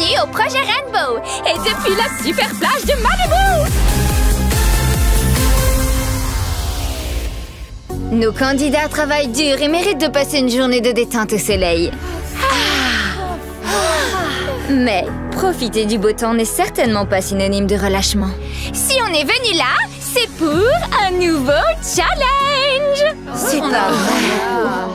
bienvenue au projet Rainbow et depuis la super plage de Malibu. Nos candidats travaillent dur et méritent de passer une journée de détente au soleil. Mais profiter du beau temps n'est certainement pas synonyme de relâchement. Si on est venu là, c'est pour un nouveau challenge. C'est pas vrai.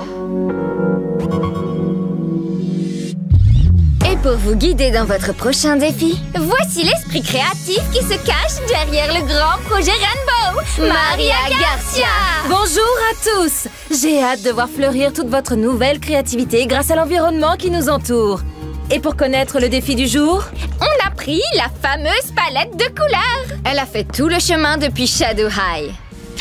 Et pour vous guider dans votre prochain défi, Voici l'esprit créatif qui se cache derrière le grand projet Rainbow, Maria Garcia. Bonjour à tous! J'ai hâte de voir fleurir toute votre nouvelle créativité grâce à l'environnement qui nous entoure. Et pour connaître le défi du jour, On a pris la fameuse palette de couleurs. elle a fait tout le chemin depuis Shadow High.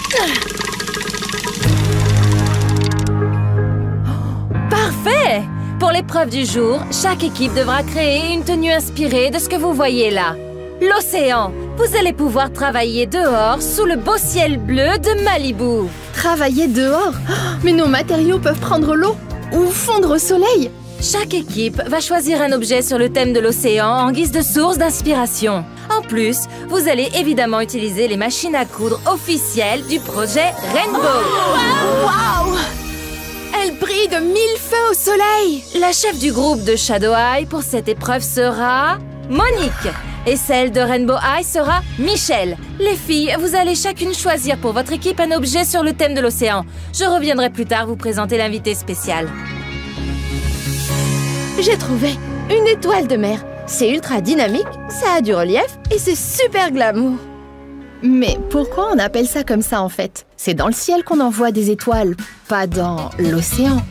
parfait! Pour l'épreuve du jour, chaque équipe devra créer une tenue inspirée de ce que vous voyez là. L'océan! Vous allez pouvoir travailler dehors sous le beau ciel bleu de Malibu. Travailler dehors? Mais nos matériaux peuvent prendre l'eau ou fondre au soleil. Chaque équipe va choisir un objet sur le thème de l'océan en guise de source d'inspiration. En plus, vous allez évidemment utiliser les machines à coudre officielles du projet Rainbow. Waouh! Elle brille de 1000 feux au soleil. La chef du groupe de Shadow High pour cette épreuve sera Monique. Et celle de Rainbow High sera Michelle. Les filles, vous allez chacune choisir pour votre équipe un objet sur le thème de l'océan. Je reviendrai plus tard vous présenter l'invité spécial. J'ai trouvé une étoile de mer. C'est ultra dynamique, ça a du relief et c'est super glamour. Mais pourquoi on appelle ça comme ça en fait? C'est dans le ciel qu'on envoie des étoiles, pas dans l'océan.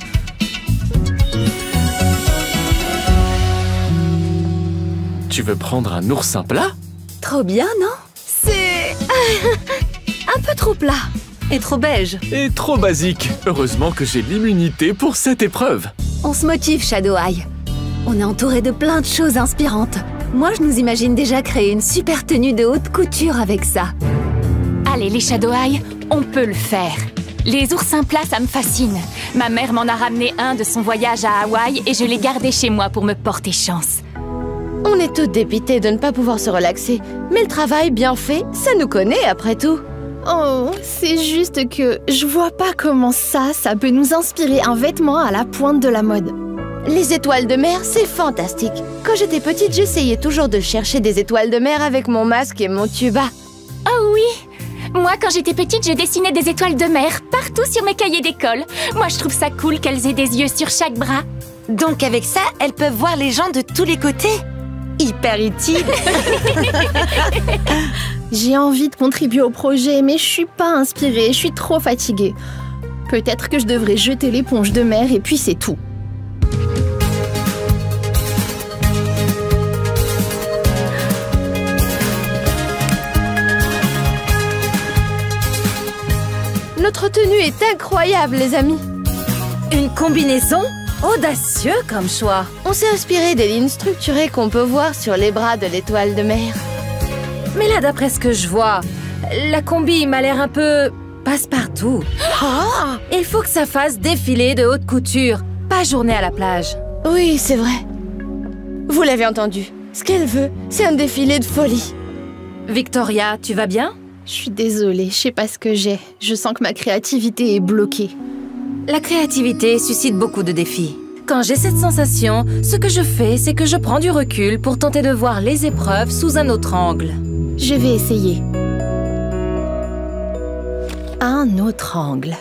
Tu veux prendre un oursin plat? Trop bien, non? C'est un peu trop plat. Et trop beige. Et trop basique. Heureusement que j'ai l'immunité pour cette épreuve. On se motive, Shadow High. On est entouré de plein de choses inspirantes. Moi, je nous imagine déjà créer une super tenue de haute couture avec ça. Allez, les Shadow High, on peut le faire. Les oursins plats, ça me fascine. Ma mère m'en a ramené un de son voyage à Hawaï et je l'ai gardé chez moi pour me porter chance. On est tous dépités de ne pas pouvoir se relaxer. Mais le travail bien fait, ça nous connaît après tout. Oh, c'est juste que je vois pas comment ça peut nous inspirer un vêtement à la pointe de la mode. Les étoiles de mer, c'est fantastique. Quand j'étais petite, j'essayais toujours de chercher des étoiles de mer avec mon masque et mon tuba. Oh oui! Moi, quand j'étais petite, je dessinais des étoiles de mer partout sur mes cahiers d'école. Moi, je trouve ça cool qu'elles aient des yeux sur chaque bras. Donc avec ça, elles peuvent voir les gens de tous les côtés. Hyper utile. J'ai envie de contribuer au projet, mais je suis pas inspirée, je suis trop fatiguée. Peut-être que je devrais jeter l'éponge de mer et puis c'est tout. Notre tenue est incroyable, les amis. Une combinaison? Audacieux comme choix. On s'est inspiré des lignes structurées qu'on peut voir sur les bras de l'étoile de mer. Mais là, d'après ce que je vois, la combi m'a l'air un peu passe-partout. Il faut que ça fasse défilé de haute couture, pas journée à la plage. Oui, c'est vrai. Vous l'avez entendu. Ce qu'elle veut, c'est un défilé de folie. Victoria, tu vas bien? Je suis désolée, je sais pas ce que j'ai. Je sens que ma créativité est bloquée. La créativité suscite beaucoup de défis. Quand j'ai cette sensation, ce que je fais, c'est que je prends du recul pour tenter de voir les épreuves sous un autre angle. Je vais essayer. Un autre angle.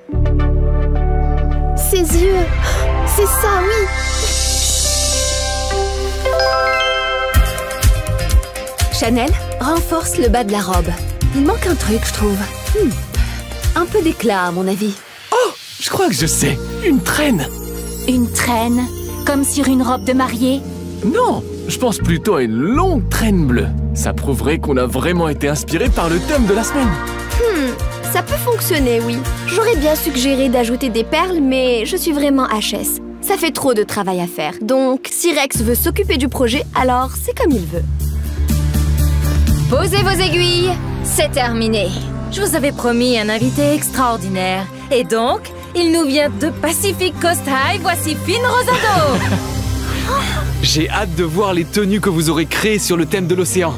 Ses yeux. C'est ça, oui. Chanel, renforce le bas de la robe. Il manque un truc, je trouve. Un peu d'éclat, à mon avis. Oh, je crois que je sais. Une traîne. Une traîne, comme sur une robe de mariée. Non, je pense plutôt à une longue traîne bleue. Ça prouverait qu'on a vraiment été inspiré par le thème de la semaine. Ça peut fonctionner, oui. J'aurais bien suggéré d'ajouter des perles, mais je suis vraiment HS. Ça fait trop de travail à faire. Donc, si Rex veut s'occuper du projet, alors c'est comme il veut. Posez vos aiguilles, c'est terminé. Je vous avais promis un invité extraordinaire. Et donc, il nous vient de Pacific Coast High, voici Finn Rosado. J'ai hâte de voir les tenues que vous aurez créées sur le thème de l'océan.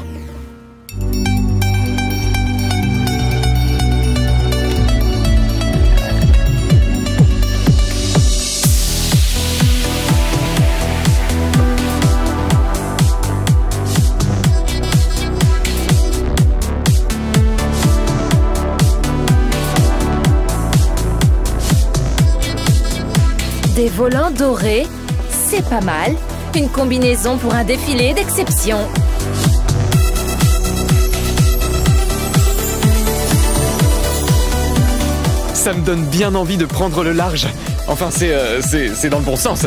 Des volants dorés, c'est pas mal. Une combinaison pour un défilé d'exception. Ça me donne bien envie de prendre le large. Enfin, c'est dans le bon sens.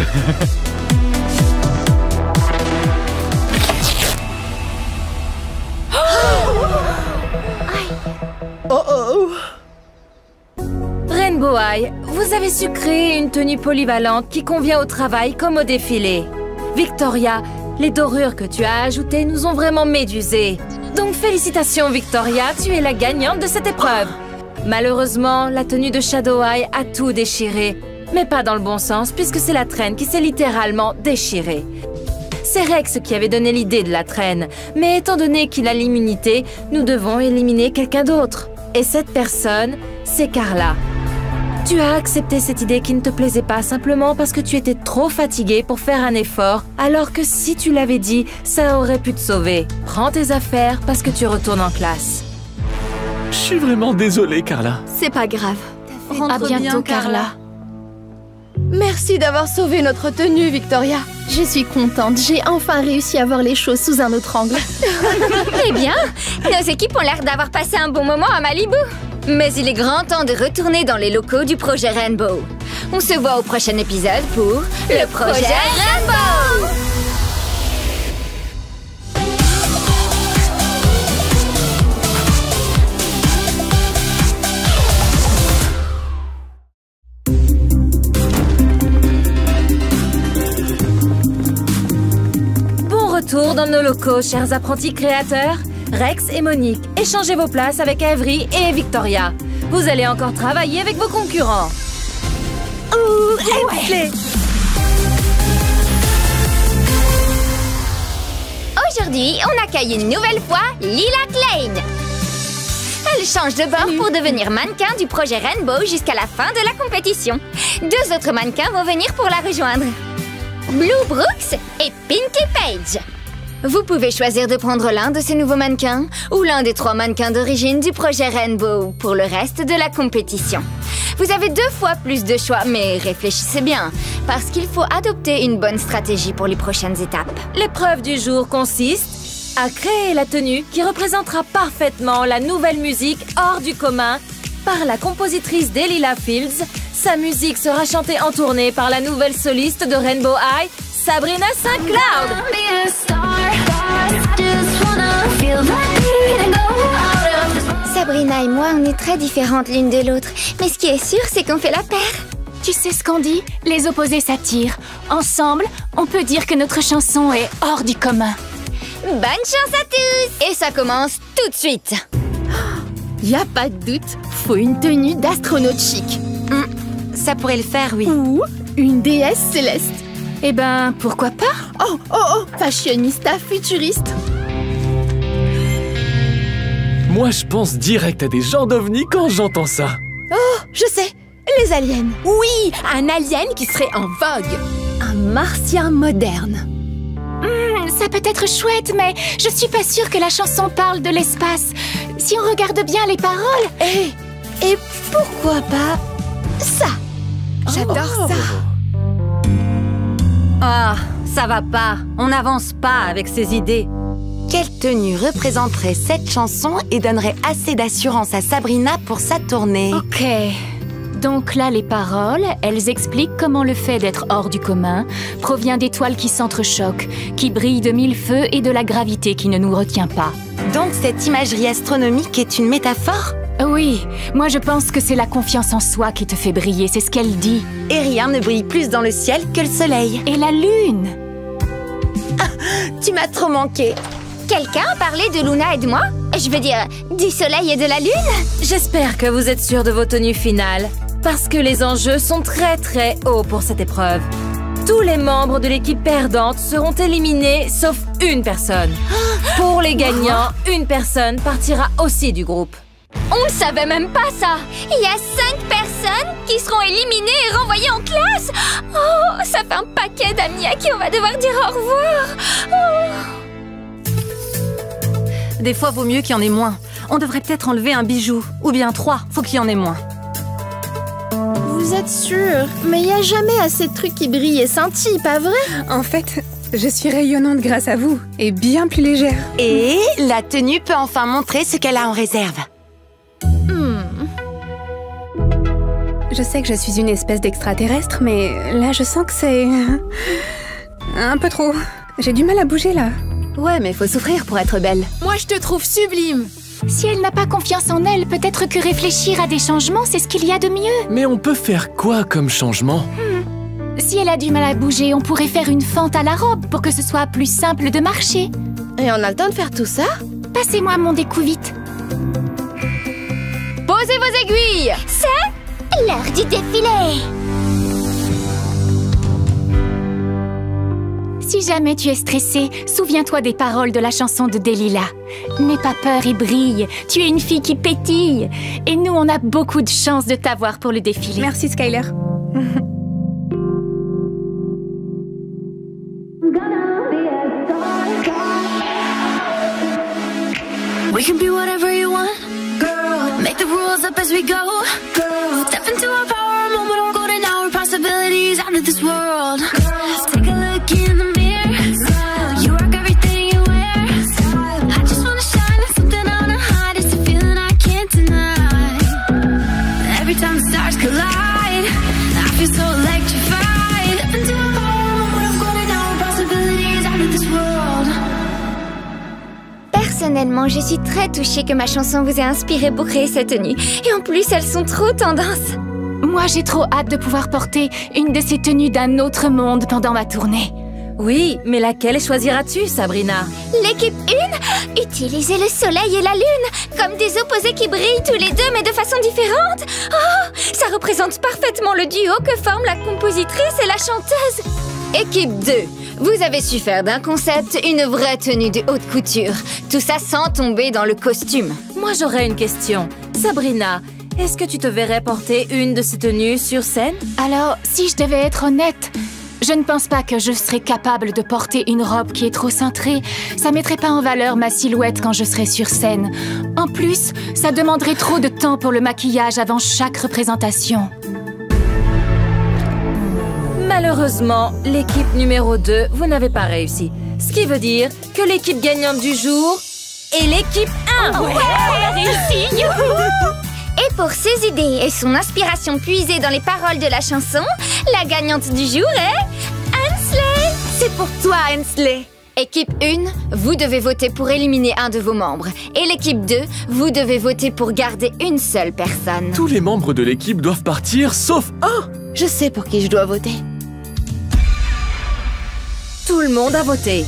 Rainbow High, vous avez su créer une tenue polyvalente qui convient au travail comme au défilé. Victoria, les dorures que tu as ajoutées nous ont vraiment médusées. Donc félicitations Victoria, tu es la gagnante de cette épreuve. Malheureusement, la tenue de Shadow High a tout déchiré. Mais pas dans le bon sens, puisque c'est la traîne qui s'est littéralement déchirée. C'est Rex qui avait donné l'idée de la traîne. Mais étant donné qu'il a l'immunité, nous devons éliminer quelqu'un d'autre. Et cette personne, c'est Carla. Tu as accepté cette idée qui ne te plaisait pas simplement parce que tu étais trop fatiguée pour faire un effort, alors que si tu l'avais dit, ça aurait pu te sauver. Prends tes affaires parce que tu retournes en classe. Je suis vraiment désolée, Carla. C'est pas grave. À bientôt, Carla. Merci d'avoir sauvé notre tenue, Victoria. Je suis contente, j'ai enfin réussi à voir les choses sous un autre angle. Eh bien, nos équipes ont l'air d'avoir passé un bon moment à Malibu. Mais il est grand temps de retourner dans les locaux du projet Rainbow. On se voit au prochain épisode pour le projet Rainbow! Bon retour dans nos locaux, chers apprentis créateurs. Rex et Monique, échangez vos places avec Avery et Victoria. Vous allez encore travailler avec vos concurrents. Ouais. Aujourd'hui, on accueille une nouvelle fois Lilac Lane. Elle change de bord pour devenir mannequin du projet Rainbow jusqu'à la fin de la compétition. 2 autres mannequins vont venir pour la rejoindre. Blue Brooks et Pinky Page. Vous pouvez choisir de prendre l'un de ces nouveaux mannequins ou l'un des 3 mannequins d'origine du projet Rainbow pour le reste de la compétition. Vous avez 2 fois plus de choix, mais réfléchissez bien, parce qu'il faut adopter une bonne stratégie pour les prochaines étapes. L'épreuve du jour consiste à créer la tenue qui représentera parfaitement la nouvelle musique hors du commun par la compositrice Delilah Fields. Sa musique sera chantée en tournée par la nouvelle soliste de Rainbow High, Sabrina St. Cloud. Sabrina et moi, on est très différentes l'une de l'autre. Mais ce qui est sûr, c'est qu'on fait la paire. Tu sais ce qu'on dit? Les opposés s'attirent. Ensemble, on peut dire que notre chanson est hors du commun. Bonne chance à tous! Et ça commence tout de suite. Y a pas de doute, faut une tenue d'astronaute chic. Ça pourrait le faire, oui. Ou une déesse céleste. Eh ben, pourquoi pas? Oh, fashionista futuriste. Moi, je pense direct à des genres d'ovnis quand j'entends ça. Oh, je sais, les aliens. Oui, un alien qui serait en vogue. Un martien moderne. Ça peut être chouette, mais je suis pas sûre que la chanson parle de l'espace. Si on regarde bien les paroles... Et pourquoi pas ça? J'adore ça. Ah, ça va pas. On n'avance pas avec ces idées. Quelle tenue représenterait cette chanson et donnerait assez d'assurance à Sabrina pour sa tournée? Ok. Donc là, les paroles, elles expliquent comment le fait d'être hors du commun provient d'étoiles qui s'entrechoquent, qui brillent de 1000 feux et de la gravité qui ne nous retient pas. Donc cette imagerie astronomique est une métaphore? Oui, moi je pense que c'est la confiance en soi qui te fait briller, c'est ce qu'elle dit. Et rien ne brille plus dans le ciel que le soleil. Et la lune! Tu m'as trop manqué. Quelqu'un a parlé de Luna et de moi? Je veux dire, du soleil et de la lune? J'espère que vous êtes sûrs de vos tenues finales, parce que les enjeux sont très hauts pour cette épreuve. Tous les membres de l'équipe perdante seront éliminés, sauf une personne. Pour les gagnants, une personne partira aussi du groupe. On ne savait même pas ça. Il y a 5 personnes qui seront éliminées et renvoyées en classe. Oh, ça fait un paquet d'amis à qui on va devoir dire au revoir. Des fois, vaut mieux qu'il y en ait moins. On devrait peut-être enlever un bijou. Ou bien 3, faut qu'il y en ait moins. Vous êtes sûre? Mais il n'y a jamais assez de trucs qui brillent et scintillent, pas vrai? En fait, je suis rayonnante grâce à vous. Et bien plus légère. Et la tenue peut enfin montrer ce qu'elle a en réserve. Je sais que je suis une espèce d'extraterrestre, mais là, je sens que c'est... un peu trop. J'ai du mal à bouger, là. Ouais, mais faut souffrir pour être belle. Moi, je te trouve sublime. Si elle n'a pas confiance en elle, peut-être que réfléchir à des changements, c'est ce qu'il y a de mieux. Mais on peut faire quoi comme changement? Si elle a du mal à bouger, on pourrait faire une fente à la robe pour que ce soit plus simple de marcher. Et on a le temps de faire tout ça? Passez-moi mon découvite. Posez vos aiguilles. C'est l'heure du défilé. Si jamais tu es stressée, souviens-toi des paroles de la chanson de Delilah. N'aie pas peur et brille, tu es une fille qui pétille. Et nous, on a beaucoup de chance de t'avoir pour le défilé. Merci, Skyler. We can be whatever you want, girl. Make the rules up as we go, girl. Step into our power, a moment of golden hour, possibilities out of this world. Take a look in the mirror, you rock everything you wear. I just wanna shine, there's something I wanna hide, it's a feeling I can't deny. Every time the stars collide, I feel so electrified. Step into our power, a moment of golden hour, possibilities out of this world. Personnellement, je suis très touchée que ma chanson vous ait inspiré pour créer cette tenue. Et en plus, elles sont trop tendance. Moi, j'ai trop hâte de pouvoir porter une de ces tenues d'un autre monde pendant ma tournée. Oui, mais laquelle choisiras-tu, Sabrina? L'équipe 1, utilisez le soleil et la lune comme des opposés qui brillent tous les deux mais de façon différente. Oh, ça représente parfaitement le duo que forment la compositrice et la chanteuse. Équipe 2, vous avez su faire d'un concept une vraie tenue de haute couture. Tout ça sans tomber dans le costume. Moi, j'aurais une question. Sabrina, est-ce que tu te verrais porter une de ces tenues sur scène? Alors, si je devais être honnête, je ne pense pas que je serais capable de porter une robe qui est trop cintrée. Ça mettrait pas en valeur ma silhouette quand je serais sur scène. En plus, ça demanderait trop de temps pour le maquillage avant chaque représentation. Malheureusement, l'équipe numéro 2, vous n'avez pas réussi. Ce qui veut dire que l'équipe gagnante du jour est l'équipe 1. Ouais, on a réussi, youhou! Et pour ses idées et son inspiration puisée dans les paroles de la chanson, la gagnante du jour est Hensley. C'est pour toi, Hensley. Équipe 1, vous devez voter pour éliminer un de vos membres. Et l'équipe 2, vous devez voter pour garder une seule personne. Tous les membres de l'équipe doivent partir, sauf un. Je sais pour qui je dois voter. Tout le monde a voté.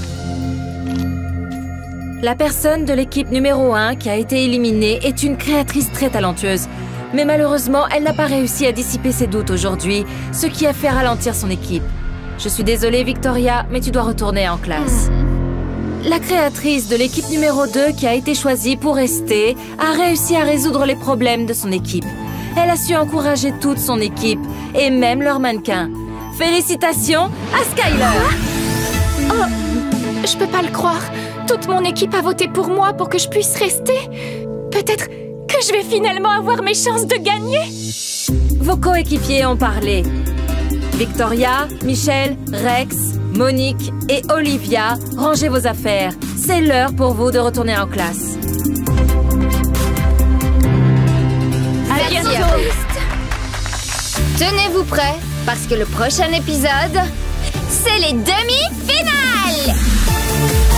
La personne de l'équipe numéro 1 qui a été éliminée est une créatrice très talentueuse. Mais malheureusement, elle n'a pas réussi à dissiper ses doutes aujourd'hui, ce qui a fait ralentir son équipe. Je suis désolée, Victoria, mais tu dois retourner en classe. La créatrice de l'équipe numéro 2 qui a été choisie pour rester a réussi à résoudre les problèmes de son équipe. Elle a su encourager toute son équipe, et même leurs mannequins. Félicitations à Skyler! Oh, je peux pas le croire. Toute mon équipe a voté pour moi pour que je puisse rester. Peut-être que je vais finalement avoir mes chances de gagner. Vos coéquipiers ont parlé. Victoria, Michel, Rex, Monique et Olivia, rangez vos affaires. C'est l'heure pour vous de retourner en classe. À bientôt. Tenez-vous prêts, parce que le prochain épisode, c'est les demi-finales.